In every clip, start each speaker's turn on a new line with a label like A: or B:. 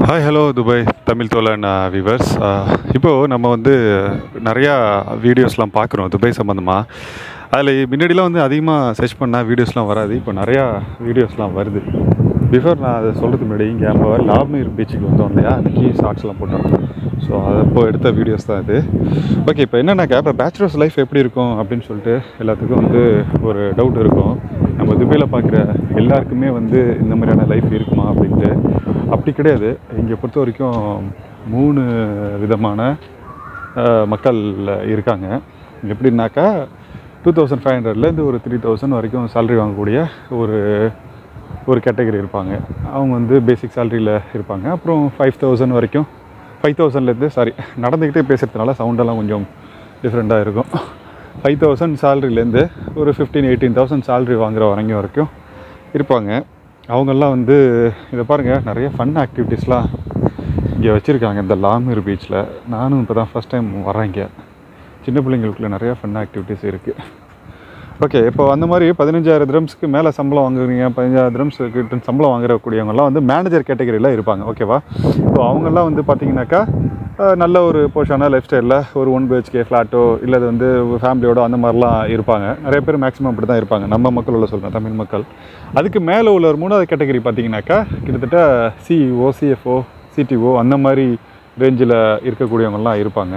A: Hi hello Dubai Tamil தோழன் viewers. இப்போது நம்ம வந்து நிறையா வீடியோஸ்லாம் பார்க்குறோம் துபாய் சம்மந்தமாக. அதில் முன்னாடிலாம் வந்து அதிகமாக சர்ச் பண்ணால் வீடியோஸ்லாம் வராது. இப்போ நிறையா வீடியோஸ்லாம் வருது. பிஃபோர் நான் அதை சொல்கிறதுக்கு முன்னாடி இங்கே நம்ம லாப்மீர் பீச்சுக்கு வந்தோம் இல்லையா, அன்றைக்கி ஷார்ட்ஸ்லாம் போட்டோம். ஸோ அது அப்போ எடுத்த வீடியோஸ் தான் இது. ஓகே, இப்போ என்னன்னாக்கா இப்போ பேச்சுலர்ஸ் லைஃப் எப்படி இருக்கும் அப்படின்னு சொல்லிட்டு எல்லாத்துக்கும் வந்து ஒரு டவுட் இருக்கும். நம்ம துபாயில் பார்க்குற எல்லாருக்குமே வந்து இந்த மாதிரியான லைஃப் இருக்குமா அப்படின்ட்டு. அப்படி கிடையாது. இங்கே பொறுத்த வரைக்கும் 3 விதமான மக்கள் இருக்காங்க. எப்படின்னாக்கா 2500லேருந்து ஒரு 3000 வரைக்கும் சேலரி வாங்கக்கூடிய ஒரு கேட்டகரி இருப்பாங்க. அவங்க வந்து பேசிக் சேலரியில் இருப்பாங்க. அப்புறம் 5000 வரைக்கும் 5000லேருந்து நடந்துக்கிட்டே பேசுகிறதுனால சவுண்டெல்லாம் கொஞ்சம் டிஃப்ரெண்ட்டாக இருக்கும். 5000 சேலரிலேருந்து ஒரு 15-18,000 சேலரி வாங்குகிற வரைக்கும் இருப்பாங்க. அவங்கெல்லாம் வந்து இதை பாருங்கள், நிறைய ஃபன் ஆக்டிவிட்டீஸ்லாம் இங்கே வச்சுருக்காங்க இந்த லாப்மீர் பீச்சில். நானும் இப்போ தான் ஃபஸ்ட் டைம் வரேன். இங்கே சின்ன பிள்ளைங்களுக்குள்ள நிறையா ஃபன் ஆக்டிவிட்டீஸ் இருக்குது. ஓகே, இப்போ அந்த மாதிரி 15,000 திரம்ஸ்க்கு மேலே சம்பளம் வாங்குறீங்க, 15,000 திரம்ஸ்க்கு சம்பளம் வாங்குறக்கூடியவங்கலாம் வந்து மேனேஜர் கேட்டகரியில் இருப்பாங்க. ஓகேவா? ஸோ அவங்கெல்லாம் வந்து பார்த்திங்கனாக்கா நல்ல ஒரு போஷான லைஃப் ஸ்டைலில் ஒரு 1 BHK ஃப்ளாட்டோ இல்லை அது வந்து ஃபேமிலியோட அந்த மாதிரிலாம் இருப்பாங்க. நிறைய பேர் மேக்ஸிமம் அப்படி தான் இருப்பாங்க, நம்ம மக்கள் உள்ள சொல்கிறேன், தமிழ் மக்கள். அதுக்கு மேலே உள்ள ஒரு 3வது கேட்டகரி பார்த்திங்கனாக்கா கிட்டத்தட்ட CEO, CFO, CTO அந்த மாதிரி ரேஞ்சில் இருக்கக்கூடியவங்கலாம் இருப்பாங்க.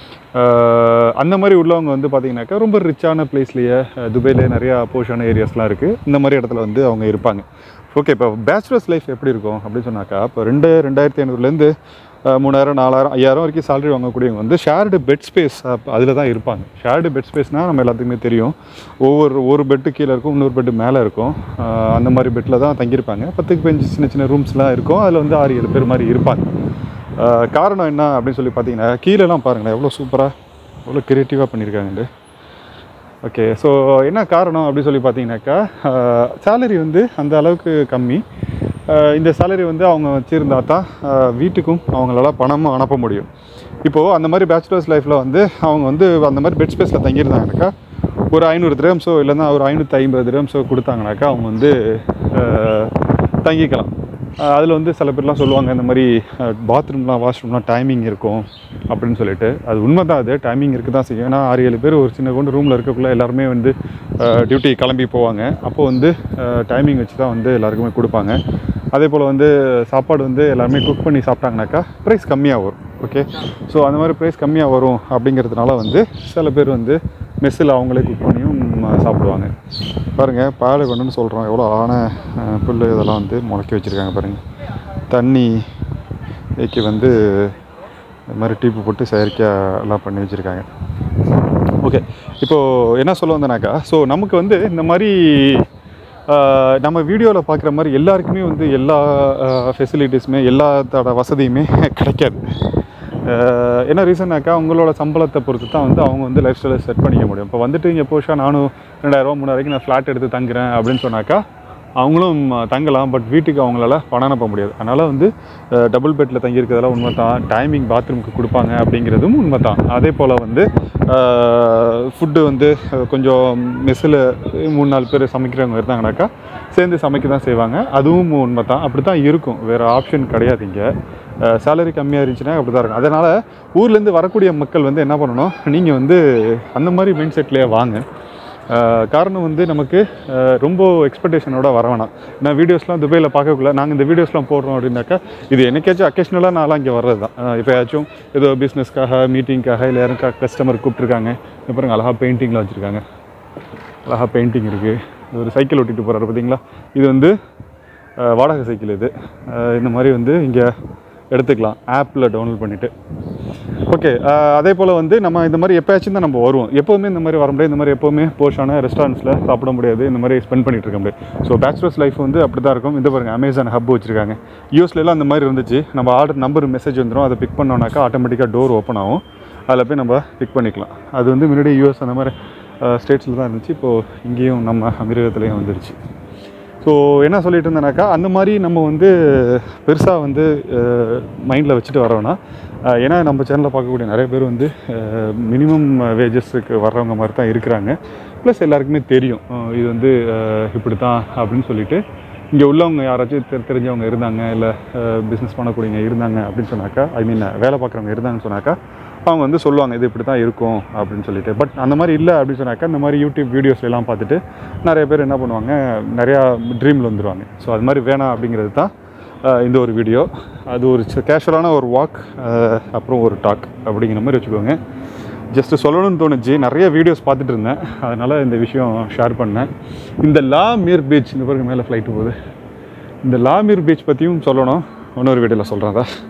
A: அந்த மாதிரி உள்ளவங்க வந்து பார்த்திங்கனாக்கா ரொம்ப ரிச்சான பிளேஸ்லேயே துபாயிலே நிறையா போஷான ஏரியாஸ்லாம் இருக்குது. இந்த மாதிரி இடத்துல வந்து அவங்க இருப்பாங்க. ஓகே, இப்போ பேச்சுலர்ஸ் லைஃப் எப்படி இருக்கும் அப்படின்னு சொன்னாக்கா இப்போ 2,500லேருந்து 3,000, 4,000, 5,000 வரைக்கும் சேலரி வாங்கக்கூடியவங்க வந்து ஷேர்டு பெட் ஸ்பேஸ் அதில் தான் இருப்பாங்க. ஷேர்டு பெட் ஸ்பேஸ்னால் நம்ம எல்லாத்துக்குமே தெரியும். ஒரு பெட்டு கீழே இருக்கும், இன்னொரு பெட்டு மேலே இருக்கும். அந்த மாதிரி பெட்டில் தான் தங்கியிருப்பாங்க. 10க்கு 15 சின்ன சின்ன ரூம்ஸ்லாம் இருக்கும். அதில் வந்து 6-7 பேர் மாதிரி இருப்பாங்க. காரணம் என்ன அப்படின்னு சொல்லி பார்த்தீங்கன்னா கீழெல்லாம் பாருங்களேன் எவ்வளோ சூப்பராக எவ்வளோ க்ரியேட்டிவாக பண்ணியிருக்காங்கண்டு. ஓகே, ஸோ என்ன காரணம் அப்படின்னு சொல்லி பார்த்தீங்கன்னாக்கா சேலரி வந்து அந்த அளவுக்கு கம்மி. இந்த சேலரி வந்து அவங்க வச்சுருந்தா தான் வீட்டுக்கும் அவங்களால பணமும் அனுப்ப முடியும். இப்போது அந்த மாதிரி பேச்சுலர்ஸ் லைஃப்பில் வந்து அவங்க வந்து அந்த மாதிரி பெட் ஸ்பேஸில் தங்கியிருந்தாங்கனாக்கா ஒரு 500 திரம்ஸோ இல்லைன்னா ஒரு 550 திரம்ஸோ கொடுத்தாங்கனாக்கா அவங்க வந்து தங்கிக்கலாம். அதில் வந்து சில பேர்லாம் சொல்லுவாங்க இந்த மாதிரி வாஷ்ரூம்லாம் டைமிங் இருக்கும் அப்படின்னு சொல்லிட்டு. அது உண்மை தான், அது டைமிங் இருக்குது தான் செய்யும். ஏன்னா 6-7 பேர் ஒரு சின்ன கொண்டு ரூமில் இருக்கக்குள்ளே எல்லாருமே வந்து டியூட்டி கிளம்பி போவாங்க. அப்போது வந்து டைமிங் வச்சு தான் வந்து எல்லாருக்குமே கொடுப்பாங்க. அதே போல் வந்து சாப்பாடு வந்து எல்லாருமே குக் பண்ணி சாப்பிட்டாங்கனாக்கா ப்ரைஸ் கம்மியாக வரும். ஓகே, ஸோ அந்த மாதிரி ப்ரைஸ் கம்மியாக வரும் அப்படிங்கிறதுனால வந்து சில பேர் வந்து மெஸ்ஸில் அவங்களே குக் பண்ணியும் சாப்பிடுவாங்க. பாருங்கள், பாலை கொண்டுன்னு சொல்கிறோம், எவ்வளோ புல் இதெல்லாம் வந்து முளைக்கி வச்சுருக்காங்க பாருங்கள். தண்ணிக்கு வந்து இது மாதிரி டீப்பு போட்டு செயற்கையாக எல்லாம் பண்ணி வச்சுருக்காங்க. ஓகே, இப்போது என்ன சொல்ல வந்தேனாக்கா, ஸோ நமக்கு வந்து இந்த மாதிரி நம்ம வீடியோவில் பார்க்குற மாதிரி எல்லாருக்குமே வந்து எல்லா ஃபெசிலிட்டிஸுமே எல்லாத்தோட வசதியுமே கிடைக்காது. என்ன ரீசன்னாக்கா அவங்களோட சம்பளத்தை பொறுத்து தான் வந்து அவங்க வந்து லைஃப் ஸ்டைலை செட் பண்ணிக்க முடியும். இப்போ வந்துட்டு இங்கே போஷா நானும் 2,000, 3,000 நான் ஃப்ளாட் எடுத்து தங்குறேன் அப்படின்னு சொன்னாக்கா அவங்களும் தங்கலாம். பட் வீட்டுக்கு அவங்களால பணம் அனுப்ப முடியாது. அதனால் வந்து டபுள் பெட்டில் தங்கியிருக்கிறதெல்லாம் உண்மை தான். டைமிங் பாத்ரூமுக்கு கொடுப்பாங்க அப்படிங்கிறதும் உண்மை தான். அதே போல் வந்து ஃபுட்டு வந்து கொஞ்சம் மெஸ்ஸில் 3-4 பேர் சமைக்கிறவங்க இருந்தாங்கனாக்கா சேர்ந்து சமைக்க தான் செய்வாங்க. அதுவும் உண்மை தான். அப்படி தான் இருக்கும், வேறு ஆப்ஷன் கிடையாது. இங்கே சேலரி கம்மியாக இருந்துச்சுன்னா அப்படி தான் இருக்கும். அதனால் ஊர்லேருந்து வரக்கூடிய மக்கள் வந்து என்ன பண்ணணும், நீங்கள் வந்து அந்த மாதிரி மைண்ட் செட்லேயே வாங்க. காரணம் வந்து நமக்கு ரொம்ப எக்ஸ்பெக்டேஷனோட வர வேணாம். நான் வீடியோஸ்லாம் துபாயில் பார்க்கக்குள்ள நாங்கள் இந்த வீடியோஸ்லாம் போடுறோம் அப்படின்னாக்கா இது என்னைக்காச்சும் அக்கேஷ்னலாக நான்லாம் இங்கே வர்றது தான். எப்போயாச்சும் ஏதோ பிஸ்னஸ்க்காக, மீட்டிங்காக இல்லை யாரும் கஸ்டமர் கூப்பிட்ருக்காங்க. அப்புறம் அழகாக பெயிண்டிங்லாம் வச்சுருக்காங்க. அழகாக பெயிண்டிங் இருக்குது. ஒரு சைக்கிள் ஓட்டிகிட்டு போகிறாரு பார்த்தீங்களா, இது வந்து வாடகை சைக்கிள். இது இந்த மாதிரி வந்து இங்கே எடுத்துக்கலாம் ஆப்பில் டவுன்லோட் பண்ணிவிட்டு. ஓகே, அதே போல் வந்து நம்ம இந்த மாதிரி எப்போயாச்சும் தான் நம்ம வருவோம். எப்போவுமே இந்த மாதிரி வர முடியாது. இந்த மாதிரி எப்போவுமே போஷான ரெஸ்டாரண்ட்ஸில் சாப்பிட முடியாது. இந்த மாதிரி ஸ்பெண்ட் பண்ணிகிட்டு இருக்க முடியாது. ஸோ பேச்சுலர்ஸ் லைஃப் வந்து அப்படி தான் இருக்கும். இந்த பாருங்கள், அமேசான் ஹப் வச்சுருக்காங்க. யூஎஸ்லாம் அந்த மாதிரி இருந்துச்சு. நம்ம ஆர்டர் நம்பர் மெசேஜ் வந்துடும். அதை பிக் பண்ணோன்னாக்கா ஆட்டோமேட்டிக்காக டோர் ஓப்பன் ஆகும். அதில் போய் நம்ம பிக் பண்ணிக்கலாம். அது வந்து முன்னாடி யூஎஸ் அந்த மாதிரி ஸ்டேட்ஸில் தான் இருந்துச்சு. இப்போது இங்கேயும் நம்ம அமீரகத்துலேயும் வந்துடுச்சு. ஸோ என்ன சொல்லிட்டு இருந்தேனாக்கா அந்த மாதிரி நம்ம வந்து பெருசாக வந்து மைண்டில் வச்சுட்டு வரோன்னா, ஏன்னா நம்ம சேனலில் பார்க்கக்கூடிய நிறைய பேர் வந்து மினிமம் வேஜஸுக்கு வர்றவங்க மாதிரி தான் இருக்கிறாங்க. ப்ளஸ் எல்லாருக்குமே தெரியும் இது வந்து இப்படி தான் அப்படின்னு சொல்லிட்டு இங்கே உள்ளவங்க யாராச்சும் தெரிஞ்சவங்க இருந்தாங்க, இல்லை பிஸ்னஸ் பண்ணக்கூடியவங்க இருந்தாங்க அப்படின்னு சொன்னாக்கா, ஐ மீன் வேலை பார்க்குறவங்க இருந்தாங்கன்னு சொன்னாக்கா அவங்க வந்து சொல்லுவாங்க இது இப்படி தான் இருக்கும் அப்படின்னு சொல்லிட்டு. பட் அந்த மாதிரி இல்லை அப்படின்னு சொன்னாக்கா இந்த மாதிரி யூடியூப் வீடியோஸ்லாம் பார்த்துட்டு நிறைய பேர் என்ன பண்ணுவாங்க, நிறையா ட்ரீமில் வந்துடுவாங்க. ஸோ அது மாதிரி வேணாம் அப்படிங்கிறது தான் இந்த ஒரு வீடியோ. அது ஒரு கேஷுவலான ஒரு வாக், அப்புறம் ஒரு டாக் அப்படிங்கிற மாதிரி வச்சுக்கோங்க. ஜஸ்ட்டு சொல்லணும்னு தோணுச்சு, நிறைய வீடியோஸ் பார்த்துட்டு இருந்தேன், அதனால் இந்த விஷயம் ஷேர் பண்ணேன். இந்த லாமீர் பீச், இந்த பிறகு மேலே ஃப்ளைட்டு போகுது, இந்த லாமீர் பீச் பற்றியும் சொல்லணும், இன்னொரு வீடியோவில் சொல்கிறேன்.